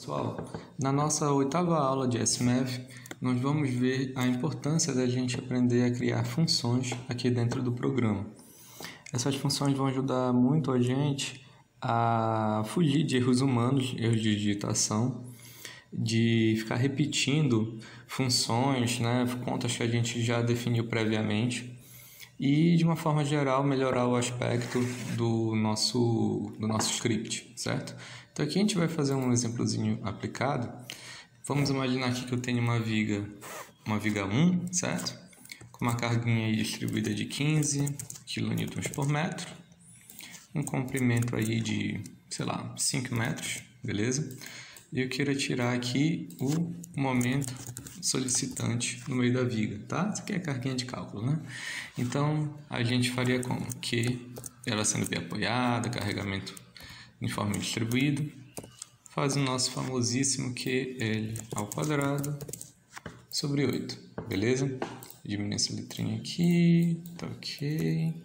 Pessoal, na nossa 8ª aula de SMAth, nós vamos ver a importância da gente aprender a criar funções aqui dentro do programa. Essas funções vão ajudar muito a gente a fugir de erros humanos, erros de digitação, de ficar repetindo funções, contas que a gente já definiu previamente e, de uma forma geral, melhorar o aspecto do nosso script, certo? Então aqui a gente vai fazer um exemplozinho aplicado. Vamos imaginar aqui que eu tenho uma viga 1, certo? Com uma carguinha aí distribuída de 15 kN por metro, um comprimento aí de, 5 metros, beleza? E eu quero tirar aqui o momento solicitante no meio da viga, tá? Isso aqui é a carguinha de cálculo, né? Então, a gente faria como? Que ela sendo bem apoiada, carregamento uniforme distribuído, faz o nosso famosíssimo QL ao quadrado sobre 8, beleza? Diminuir essa letrinha aqui, tá ok.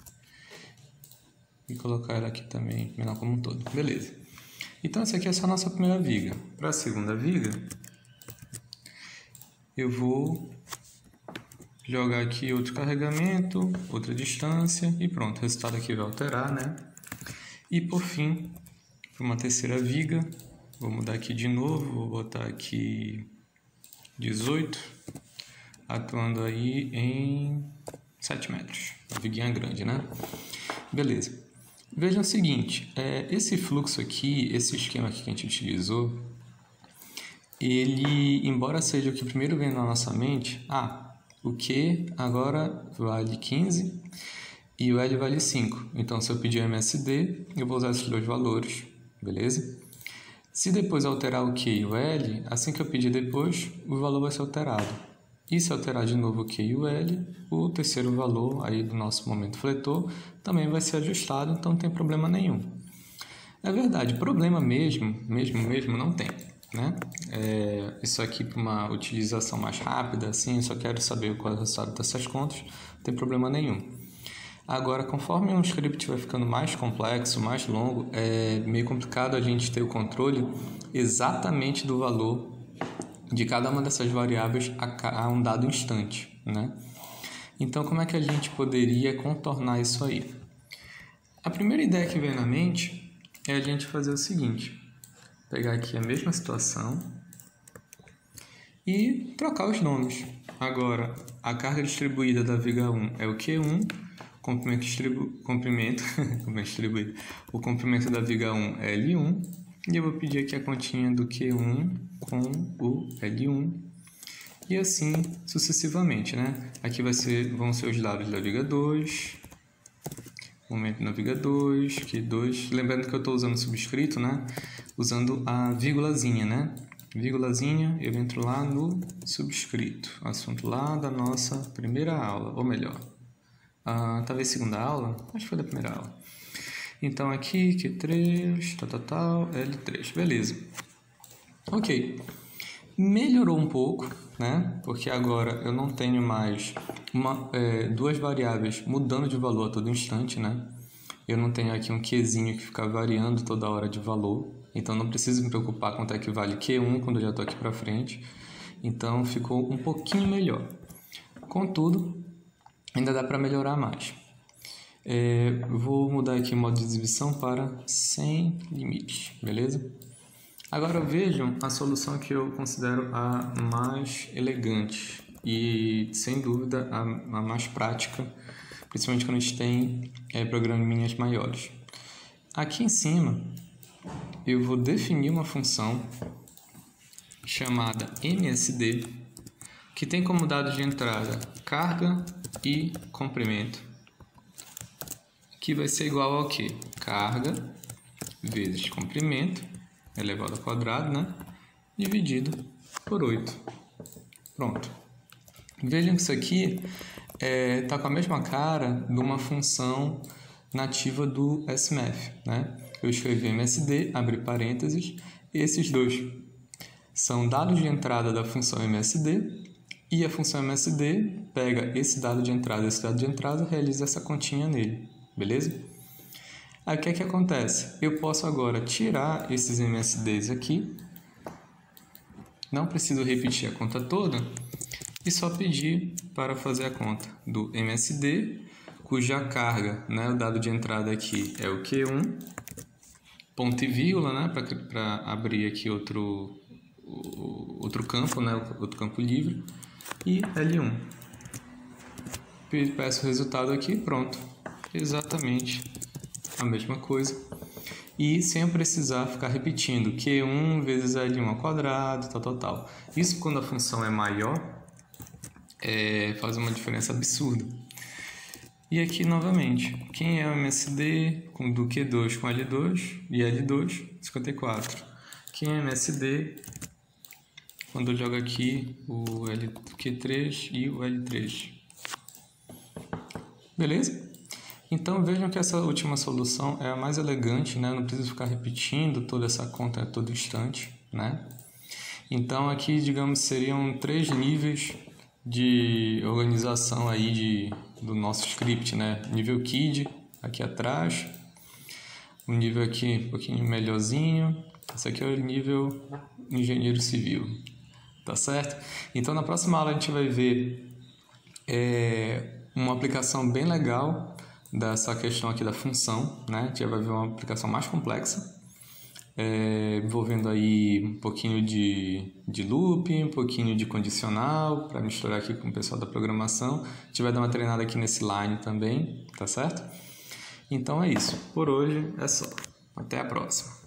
E colocar ela aqui também, menor como um todo, beleza. Então, essa aqui é só a nossa primeira viga. Para a segunda viga, eu vou jogar aqui outro carregamento, outra distância e pronto, o resultado aqui vai alterar, né? E por fim, para uma terceira viga, vou mudar aqui de novo, vou botar aqui 18, atuando aí em 7 metros, uma viguinha grande, né? Beleza. Vejam o seguinte, esse fluxo aqui, esse esquema aqui que a gente utilizou, ele, embora seja o que primeiro vem na nossa mente, o Q agora vale 15 e o L vale 5. Então, se eu pedir o MSD, eu vou usar esses dois valores, beleza? Se depois alterar o Q e o L, assim que eu pedir depois, o valor vai ser alterado. E se alterar de novo o Q e o L, o terceiro valor aí do nosso momento fletor também vai ser ajustado, então não tem problema nenhum. É verdade, problema mesmo não tem, né? Isso aqui para uma utilização mais rápida, assim, eu só quero saber qual é o resultado dessas contas, não tem problema nenhum. Agora, conforme um script vai ficando mais complexo, mais longo, é meio complicado a gente ter o controle exatamente do valor de cada uma dessas variáveis a um dado instante, né? Então, como é que a gente poderia contornar isso aí? A primeira ideia que vem na mente é a gente fazer o seguinte, pegar aqui a mesma situação e trocar os nomes. Agora, a carga distribuída da viga 1 é o Q1, comprimento distribuído. O comprimento da viga 1 é L1, e eu vou pedir aqui a continha do Q1 com o L1, e assim sucessivamente, né? Aqui vão ser os dados da viga 2, momento na viga 2, Q2, lembrando que eu estou usando subscrito, né? Usando a vírgulazinha, né? Vírgulazinha, eu entro lá no subscrito, assunto lá da nossa primeira aula, ou melhor, talvez segunda aula, acho que foi da primeira aula. Então aqui, Q3, L3, beleza. Ok, melhorou um pouco, né? Porque agora eu não tenho mais duas variáveis mudando de valor a todo instante, né? Eu não tenho aqui um Qzinho que fica variando toda hora de valor, então não preciso me preocupar quanto é que vale Q1 quando eu já estou aqui para frente. Então ficou um pouquinho melhor. Contudo, ainda dá para melhorar mais. Vou mudar aqui o modo de exibição para sem limites, beleza? Agora vejam a solução que eu considero a mais elegante e, sem dúvida, a mais prática, principalmente quando a gente tem programinhas maiores. Aqui em cima, eu vou definir uma função chamada MSD, que tem como dado de entrada carga e comprimento, que vai ser igual ao que? Carga vezes comprimento, elevado ao quadrado, né? Dividido por 8. Pronto. Vejam que isso aqui está com a mesma cara de uma função nativa do SMAth, né? Eu escrevi MSD, abri parênteses, e esses dois são dados de entrada da função MSD, e a função MSD pega esse dado de entrada e realiza essa continha nele. Beleza? Aí o que é que acontece? Eu posso agora tirar esses MSDs aqui não preciso repetir a conta toda e só pedir para fazer a conta do MSD, cuja carga, né, o dado de entrada aqui é o Q1, ponto e vírgula, né, para abrir aqui outro campo, né, outro campo livre, e L1. Peço o resultado aqui, pronto. Exatamente a mesma coisa. E sem eu precisar ficar repetindo Q1 vezes L1 ao quadrado, tal. Isso quando a função é maior, faz uma diferença absurda. E aqui novamente, quem é o MSD do Q2 com L2 e L2, 54. Quem é MSD quando eu jogo aqui o Q3 e o L3. Beleza? Então vejam que essa última solução é a mais elegante, né? Não preciso ficar repetindo toda essa conta a todo instante, né? Então aqui, digamos, seriam 3 níveis de organização aí do nosso script, né? Nível KID aqui atrás, o nível aqui um pouquinho melhorzinho, esse aqui é o nível engenheiro civil, tá certo? Então na próxima aula a gente vai ver uma aplicação bem legal dessa questão aqui da função, né? A gente vai ver uma aplicação mais complexa, envolvendo aí um pouquinho de loop, um pouquinho de condicional, para misturar aqui com o pessoal da programação. A gente vai dar uma treinada aqui nesse line também, tá certo? Então é isso. Por hoje é só. Até a próxima.